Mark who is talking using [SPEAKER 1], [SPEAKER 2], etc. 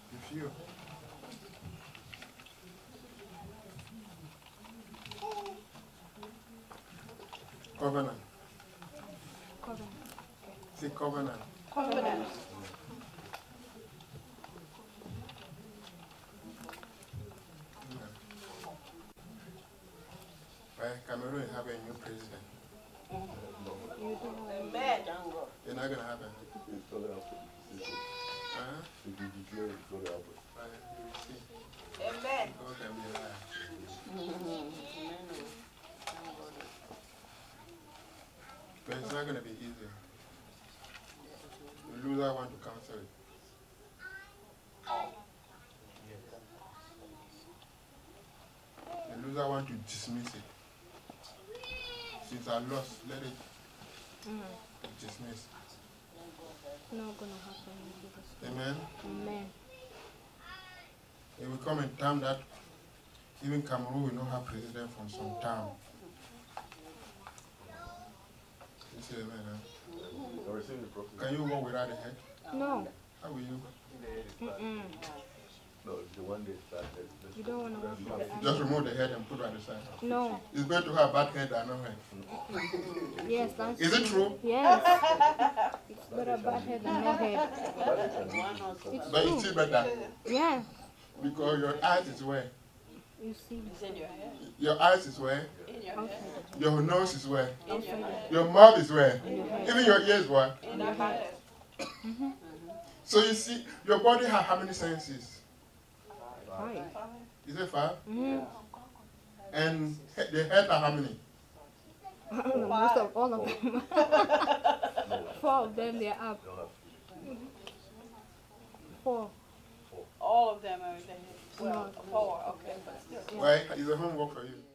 [SPEAKER 1] If you. Covenant.
[SPEAKER 2] Covenant.
[SPEAKER 1] Say covenant.
[SPEAKER 3] Covenant.
[SPEAKER 1] Right, Cameroon have a new president.
[SPEAKER 3] Amen.
[SPEAKER 1] It's not gonna happen.
[SPEAKER 4] It's going to happen.
[SPEAKER 1] Huh?
[SPEAKER 4] If you declare it's going to happen.
[SPEAKER 1] Right, you will see.
[SPEAKER 3] Amen.
[SPEAKER 1] God can be a liar. But it's not gonna be easy. The loser want to cancel it. The loser want to dismiss it. Since I lost, let it dismiss.
[SPEAKER 2] Not gonna happen in Jesus' name.
[SPEAKER 1] Amen.
[SPEAKER 2] Amen.
[SPEAKER 1] It will come a time that even Cameroon will not have president from some time. You say amen, huh?
[SPEAKER 4] I received the prophecy.
[SPEAKER 1] Can you walk without a head?
[SPEAKER 2] No.
[SPEAKER 1] How will you?
[SPEAKER 4] No, it's the one day started.
[SPEAKER 2] You don't want to walk with the
[SPEAKER 1] Just remove the head and put it on the side.
[SPEAKER 2] No.
[SPEAKER 1] It's better to have bad head than no head.
[SPEAKER 2] Yes, that's
[SPEAKER 1] Is it true?
[SPEAKER 2] Yes. It's better bad head than no head. It's
[SPEAKER 1] But it's
[SPEAKER 2] true.
[SPEAKER 1] still better
[SPEAKER 2] Yeah.
[SPEAKER 1] because your eyes is where?
[SPEAKER 2] You see.
[SPEAKER 3] It's in your head.
[SPEAKER 1] Your eyes is where?
[SPEAKER 3] In your
[SPEAKER 2] Outside.
[SPEAKER 3] head.
[SPEAKER 1] Your nose is where?
[SPEAKER 3] In your head.
[SPEAKER 1] Your mouth is where?
[SPEAKER 2] In your head.
[SPEAKER 1] Even your ears where?
[SPEAKER 3] In your head.
[SPEAKER 1] So you see, your body has how many senses?
[SPEAKER 2] 5.
[SPEAKER 1] Is it 5?
[SPEAKER 2] Mm-hmm.
[SPEAKER 1] And the head are how many?
[SPEAKER 2] Most of all of them. 4 of them, they're up. 4.
[SPEAKER 3] All of them are in the head. Well,
[SPEAKER 2] No.
[SPEAKER 3] 4, okay, but still.
[SPEAKER 1] Why? It's a homework for you.